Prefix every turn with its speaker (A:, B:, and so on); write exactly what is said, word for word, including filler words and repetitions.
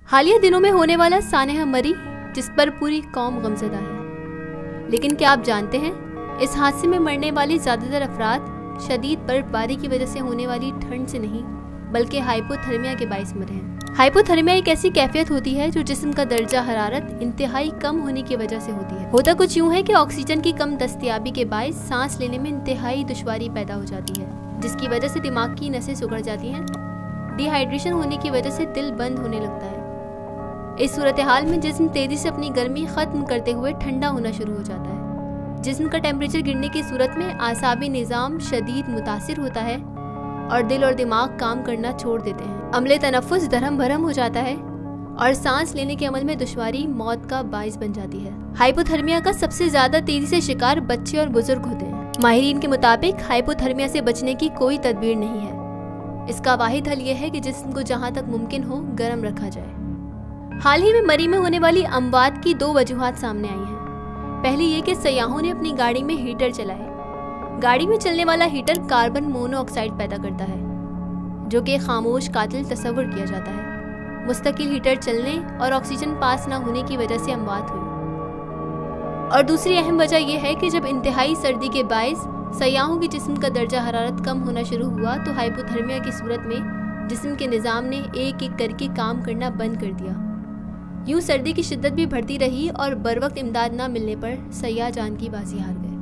A: हालिया दिनों में होने वाला सानेहा मरी, जिस पर पूरी कौम गमज़दा है। लेकिन क्या आप जानते हैं, इस हादसे में मरने वाली ज़्यादातर अफराद शदीद बर्फबारी की वजह से होने वाली ठंड से नहीं, बल्कि हाइपोथर्मिया के बाइस मरे हैं। हाइपोथर्मिया एक ऐसी कैफियत होती है जो जिस्म का दर्जा हरारत इंतहाई कम होने की वजह से होती है। होता कुछ यूँ है कि ऑक्सीजन की कम दस्तयाबी के बाइस सांस लेने में इंतहाई दुश्वारी पैदा हो जाती है, जिसकी वजह से दिमाग की नसें सुगड़ जाती हैं। डिहाइड्रेशन होने की वजह से दिल बंद होने लगता है। इस सूरत हाल में जिस्म तेजी से अपनी गर्मी खत्म करते हुए ठंडा होना शुरू हो जाता है। जिस्म का टेम्परेचर गिरने की सूरत में आसाबी निज़ाम शदीद मुतासिर होता है और दिल और दिमाग काम करना छोड़ देते हैं। अमले तनफ़ुस दरहम भरम हो जाता है और सांस लेने के अमल में दुश्वारी मौत का बाइस बन जाती है। हाइपोथर्मिया का सबसे ज्यादा तेजी से शिकार बच्चे और बुजुर्ग होते हैं। माहिरीन के मुताबिक हाइपोथर्मिया से बचने की कोई तदबीर नहीं है। इसका वाहिद हल यह है कि जिस्म को जहाँ तक मुमकिन हो गर्म रखा जाए। हाल ही में मरी में होने वाली अमवात की दो वजूहात सामने आई हैं। पहली ये कि सयाहों ने अपनी गाड़ी में हीटर चलाए। गाड़ी में चलने वाला हीटर कार्बन मोनोऑक्साइड पैदा करता है, जो कि खामोश कातिल तस्वुर किया जाता है। मुस्तकिल हीटर चलने और ऑक्सीजन पास न होने की वजह से अमवात हुई। और दूसरी अहम वजह यह है कि जब इंतहाई सर्दी के बाइस सयाहों के जिस्म का दर्जा हरारत कम होना शुरू हुआ तो हाइपोथर्मिया की सूरत में जिस्म के निज़ाम ने एक एक करके काम करना बंद कर दिया। यूँ सर्दी की शिद्दत भी बढ़ती रही और बर वक्त इमदाद न मिलने पर सयाह जान की बाजी हार गए।